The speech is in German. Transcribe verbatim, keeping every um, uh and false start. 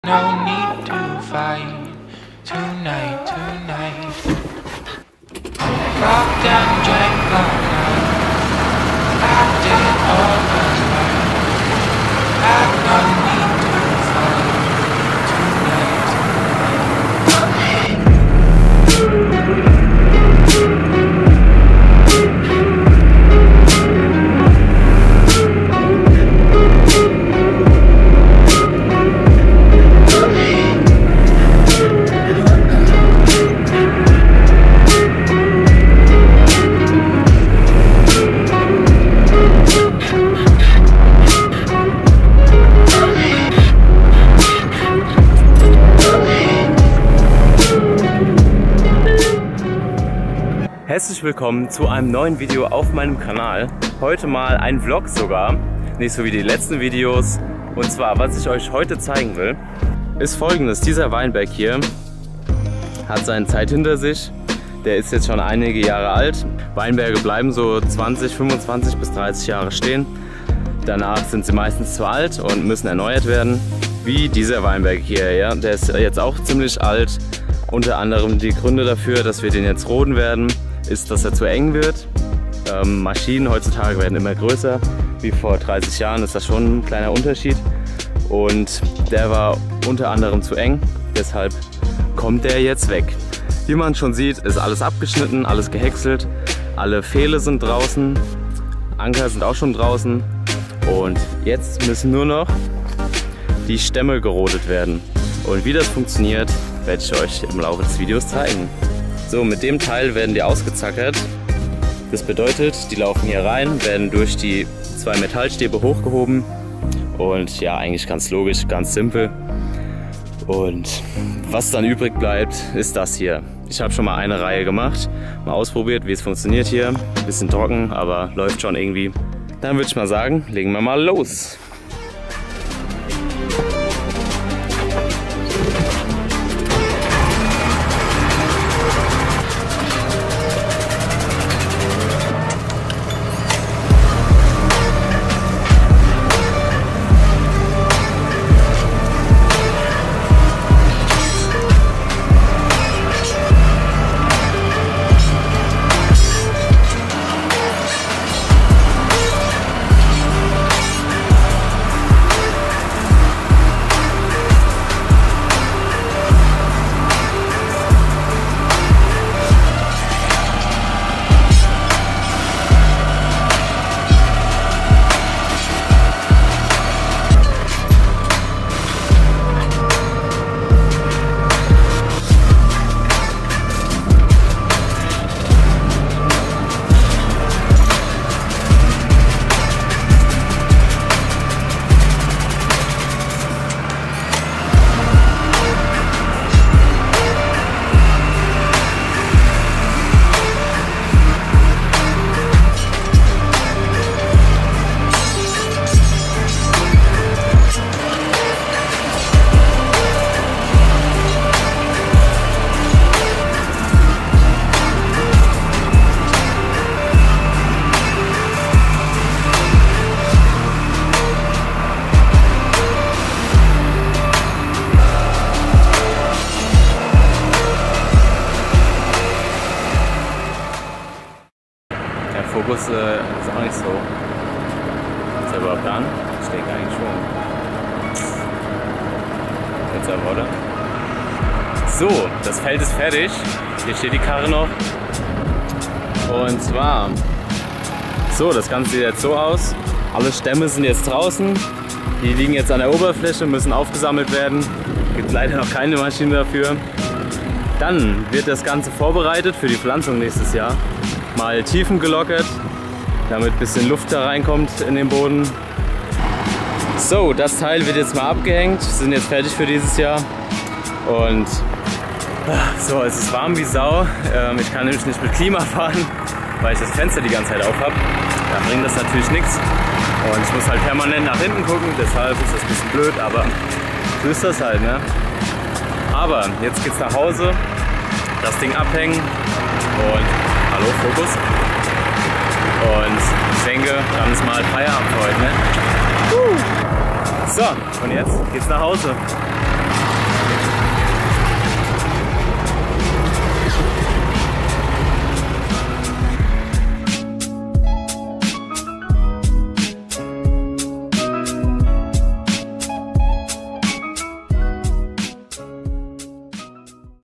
no need to fight tonight, tonight. Rocked and drank all night. I did it all right. I've no need to fight tonight, Herzlich willkommen zu einem neuen Video auf meinem Kanal. Heute mal ein Vlog sogar, nicht so wie die letzten Videos. Und zwar, was ich euch heute zeigen will, ist folgendes. Dieser Weinberg hier hat seine Zeit hinter sich. Der ist jetzt schon einige Jahre alt. Weinberge bleiben so zwanzig, fünfundzwanzig bis dreißig Jahre stehen. Danach sind sie meistens zu alt und müssen erneuert werden. Wie dieser Weinberg hier, ja? Der ist jetzt auch ziemlich alt. Unter anderem die Gründe dafür, dass wir den jetzt roden werden, ist, dass er zu eng wird. Ähm, Maschinen heutzutage werden immer größer. Wie vor dreißig Jahren ist das schon ein kleiner Unterschied. Und der war unter anderem zu eng. Deshalb kommt der jetzt weg. Wie man schon sieht, ist alles abgeschnitten, alles gehäckselt. Alle Pfähle sind draußen. Anker sind auch schon draußen. Und jetzt müssen nur noch die Stämme gerodet werden. Und wie das funktioniert, werde ich euch im Laufe des Videos zeigen. So, mit dem Teil werden die ausgezackert. Das bedeutet, die laufen hier rein, werden durch die zwei Metallstäbe hochgehoben. Und ja, eigentlich ganz logisch, ganz simpel. Und was dann übrig bleibt, ist das hier. Ich habe schon mal eine Reihe gemacht, mal ausprobiert, wie es funktioniert hier. Ein bisschen trocken, aber läuft schon irgendwie. Dann würde ich mal sagen, legen wir mal los. Fokus äh, ist auch nicht so. Ist er überhaupt an? Ich denke eigentlich schon. Jetzt aber, oder? So, das Feld ist fertig. Hier steht die Karre noch. Und zwar, so, das Ganze sieht jetzt so aus. Alle Stämme sind jetzt draußen. Die liegen jetzt an der Oberfläche, müssen aufgesammelt werden. Gibt leider noch keine Maschine dafür. Dann wird das Ganze vorbereitet für die Pflanzung nächstes Jahr. Mal Tiefen gelockert, damit ein bisschen Luft da reinkommt in den Boden. So, das Teil wird jetzt mal abgehängt, sind jetzt fertig für dieses Jahr. Und so, es ist warm wie Sau. Ich kann nämlich nicht mit Klima fahren, weil ich das Fenster die ganze Zeit auf habe. Da bringt das natürlich nichts. Und ich muss halt permanent nach hinten gucken, deshalb ist das ein bisschen blöd, aber so ist das halt, ne? Aber jetzt geht's nach Hause, das Ding abhängen und hallo, Fokus. Und ich denke, dann ist mal Feierabend für heute, ne? So, und jetzt geht's nach Hause.